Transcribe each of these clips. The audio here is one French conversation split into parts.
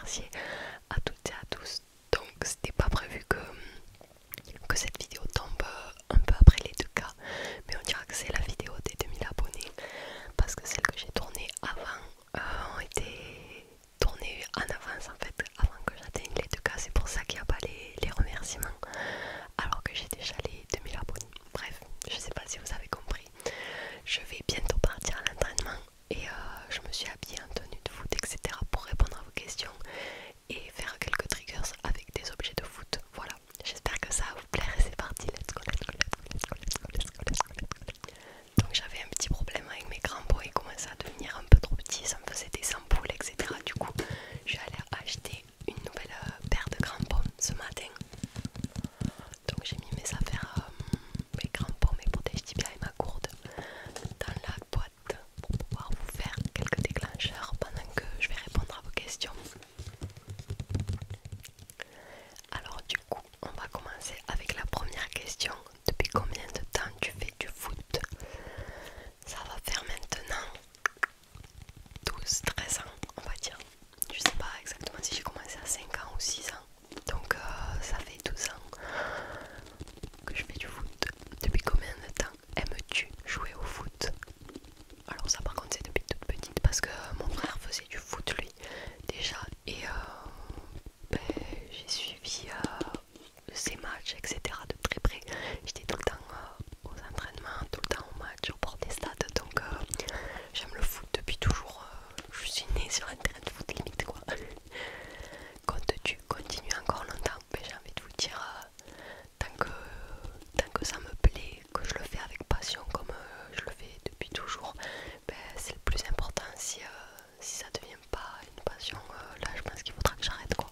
remercier à toutes et à tous. Donc c'était pas prévu que cette vidéo tombe un peu après les 2K, mais on dira que c'est la vidéo des 2000 abonnés parce que celles que j'ai tournées avant ont été tournées en avance en fait, avant que j'atteigne les 2K. C'est pour ça qu'il n'y a pas les remerciements alors que j'ai déjà les 2000 abonnés. Bref, je sais pas si vous avez compris. Je vais bientôt partir à l'entraînement et je me suis habillée en tenue de foot, etc. pour répondre à vos questions et faire quelques triggers avec des objets de foot. Voilà, j'espère que ça va vous plaire et c'est parti, let's go, let's go, let's go, let's go, let's go, let's go, let's go, let's go. Donc j'avais un petit problème avec mes crampons, ils commençaient à devenir un peu trop petits, ça me faisait des ampoules, etc. Du coup, je suis allée acheter une nouvelle paire de crampons ce matin. Donc j'ai mis mes affaires, mes crampons, mes protège tibia et ma gourde dans la boîte pour pouvoir vous faire quelques déclencheurs pendant que je vais répondre à vos questions. Alors du coup, on va commencer avec la première question. Depuis combien de temps tu fais du foot? Ça va faire maintenant 12-13 ans, on va dire. Je sais pas exactement si j'ai commencé à 5 ans ou 6 ans. Donc ça fait 12 ans que je fais du foot. Depuis combien de temps aimes-tu jouer au foot? Alors ça par contre c'est depuis toute petite parce que mon frère faisait du foot lui déjà et ben, j'ai suivi ses matchs etc de très près. J'étais tout le temps aux entraînements, tout le temps au match, au bord des stades, donc j'aime le foot depuis toujours. Je suis née sur un terrain de foot limite quoi. Comptes-tu continuer encore longtemps? Ben, j'ai envie de vous dire tant que ça me plaît, que je le fais avec passion comme je le fais depuis toujours, ben, c'est le plus important. Si ça devient pas une passion, là je pense qu'il faudra que j'arrête quoi.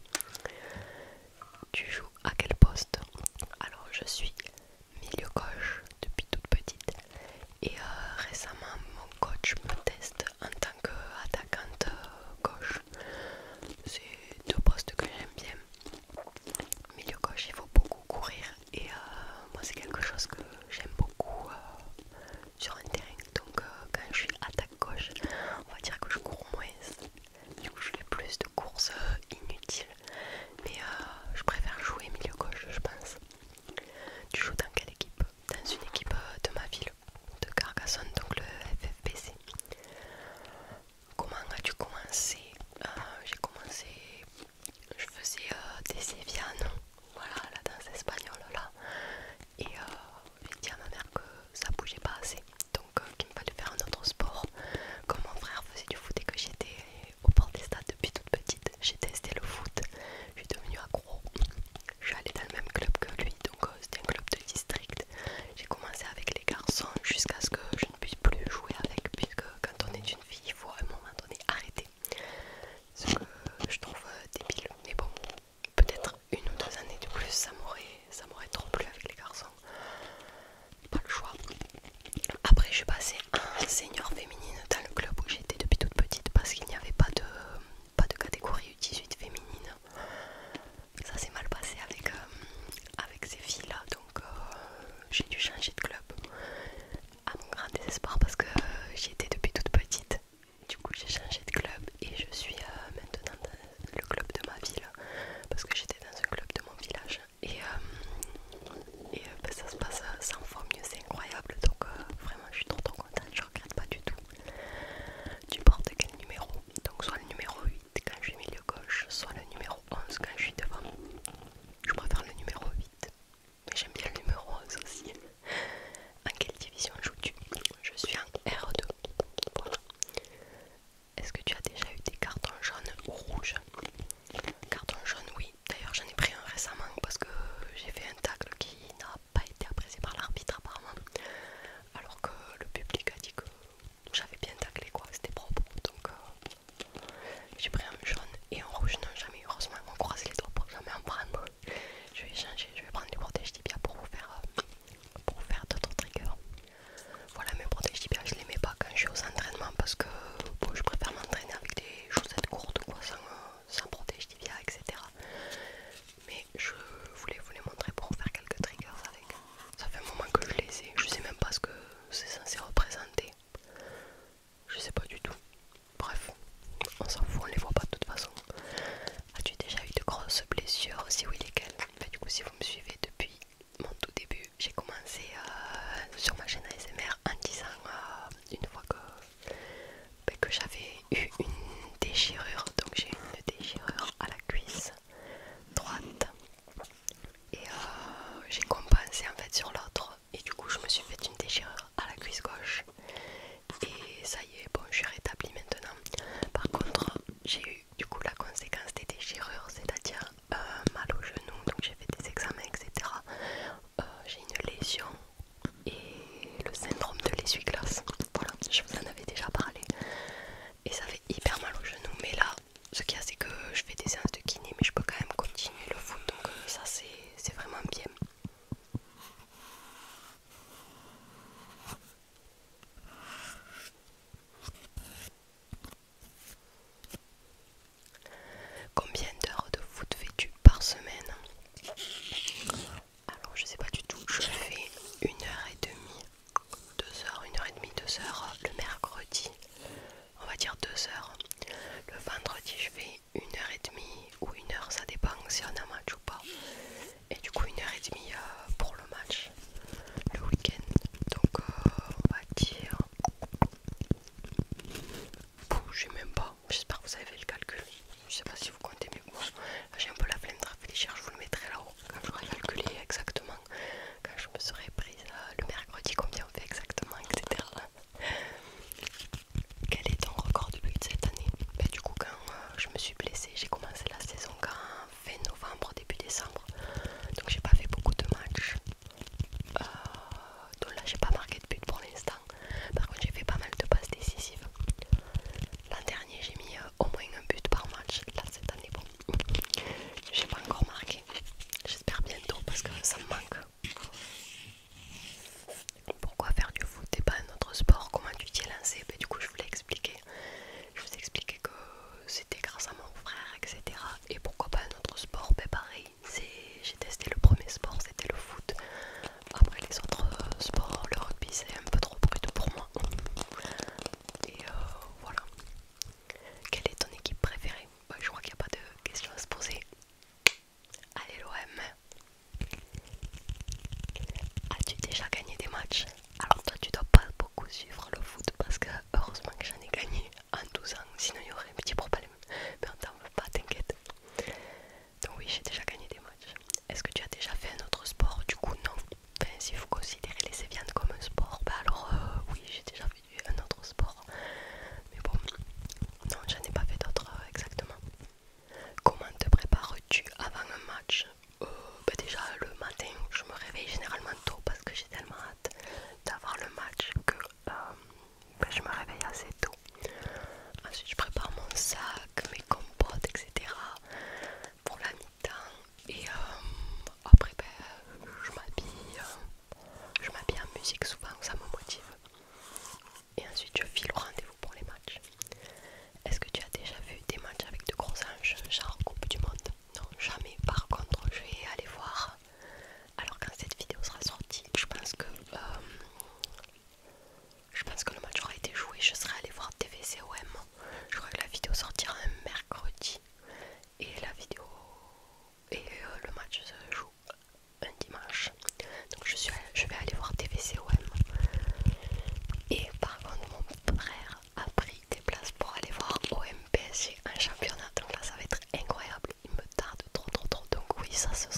Tu joues à quel poste? Alors je suis milieu gauche depuis toute petite et récemment mon coach me teste en tant qu'attaquante gauche. C'est deux postes que j'aime bien. Milieu gauche il faut beaucoup courir et moi c'est quelque chose que j'aime beaucoup sur un terrain. Donc quand je suis attaque gauche, on va dire que je cours moins. Du coup je fais plus de courses inutiles. Mais je préfère jouer milieu gauche je pense. Tu joues dans quelle équipe? Dans une équipe de ma ville, de Carcassonne, donc le FFPC. Comment as-tu commencé? J'ai commencé, je faisais des sévillanes, voilà la danse espagnole là. Et j'ai dit à ma mère que ça bougeait pas assez, donc qu'il me fallait faire un autre sport. Comme mon frère faisait du foot et que j'étais au bord des stades depuis toute petite, j'ai testé le foot, je suis devenue accro. Je suis allée dans le même club que lui, donc c'était un club de district. J'ai commencé avec les garçons jusqu'à ce que je ne puisse plus jouer avec, puisque quand on est une fille, il faut à un moment donné arrêter. Ce que je trouve débile, mais bon, peut-être 1 ou 2 années de plus, ça m'aurait trop plu avec les garçons. Pas le choix. Après, je suis passée en senior féminine dans le club où j'étais depuis toute petite parce qu'il n'y avait pas de catégorie U18 féminine. Ça s'est mal passé avec ces filles là, donc j'ai dû changer de club à mon grand désespoir parce que j'y étais depuis toute petite. Du coup j'ai changé de club et je suis maintenant dans le club de ma ville parce que j'étais dans un club de mon village et ben, ça se passe 100 fois mieux, c'est incroyable. Donc vraiment je suis trop contente, je regrette pas du tout. Tu portes quel numéro? Donc soit le numéro 8 quand je suis milieu gauche, soit le numéro 11 quand je suis devant. Je préfère le numéro 8, mais j'aime bien le numéro 11 aussi. En quelle division joues-tu? Je suis en R2. Voilà. Est-ce que tu as déjà eu des cartons jaunes ou rouges? Carton jaune, oui. D'ailleurs, j'en ai pris un récemment parce que j'ai fait un tacle qui n'a pas été apprécié par l'arbitre apparemment. Alors que le public a dit que j'avais bien taclé quoi, c'était propre. Donc j'ai pris un jaune et un rouge, non, jamais eu je fais des séances de kiné, mais je peux quand même continuer le foot, donc ça c'est vraiment bien. Combien d'heures de foot fais-tu par semaine? Alors je sais pas du tout, je fais 1h30, 2h, 1h30, 2h le mercredi, on va dire 2h. Le vendredi je fais 1h30 ou 1h, ça dépend si on a match ou pas. Et du coup 1h30 pour le match, le week-end. Donc on va dire... Je sais même pas, j'espère que vous avez fait le calcul. Je sais pas si vous comptez mieux que moi. J'ai un peu la flemme de réfléchir, je vous le mettrai là-haut quand j'aurai calculé exactement. Quand je me serai prise le mercredi, combien on fait exactement, etc. Quel est ton record de but cette année? Du coup quand je me suis blessée, j'ai commencé la saison fin novembre, début décembre. Donc j'ai pas fait beaucoup de matchs. Donc là j'ai pas marqué de but pour l'instant. Par contre j'ai fait pas mal de passes décisives. L'an dernier j'ai mis au moins un but par match. Là cette année bon, j'ai pas encore marqué. J'espère bientôt parce que ça me manque. Pourquoi faire du foot et pas un autre sport? Comment tu t'y es lancé? Du coup je voulais expliquer. Je vous expliquais que c'était grâce à mon frère, etc. Et pourquoi pas un autre sport? Pareil, j'ai testé le premier sport, c'était le foot. Après les autres sports, le rugby c'est un peu trop brut pour moi. Et voilà. Quelle est ton équipe préférée? Je crois qu'il n'y a pas de questions à se poser. Allez l'OM. As-tu déjà gagné des matchs? Alors toi tu dois pas beaucoup suivre le foot parce que heureusement que j'en ai gagné en 12 ans, sinon il y aurait un petit problème. Mais on t'en veut pas, t'inquiète. Donc oui, j'ai déjà gagné des matchs. Est-ce que tu as déjà fait un autre sport? Du coup non. Enfin, si vous considérez les Evian comme un sport, alors oui, j'ai déjà fait un autre sport. Mais bon, non, j'en ai pas fait d'autres exactement. Comment te prépares-tu avant un match? Déjà le matin, je me réveille généralement tôt parce que j'ai tellement hâte d'avoir le match que je me réveille assez tôt. Ensuite je prépare mon sac, mes compotes, etc. pour la mi-temps. Et après je m'habille en musique souvent, ça me motive. Et ensuite je file au rendez-vous pour les matchs. Est-ce que tu as déjà vu des matchs avec de gros enjeux, genre Coupe du Monde? Non, jamais. Par contre, je vais aller voir. Alors quand cette vidéo sera sortie, je pense que le match aura été joué. Je serai allée voir TVCOM. Je crois que la vidéo sortira un mercredi et le match se joue un dimanche. Donc je vais aller voir TVCOM. Et par contre, mon frère a pris des places pour aller voir OM PSG un championnat. Donc là, ça va être incroyable. Il me tarde trop. Donc oui, ça ce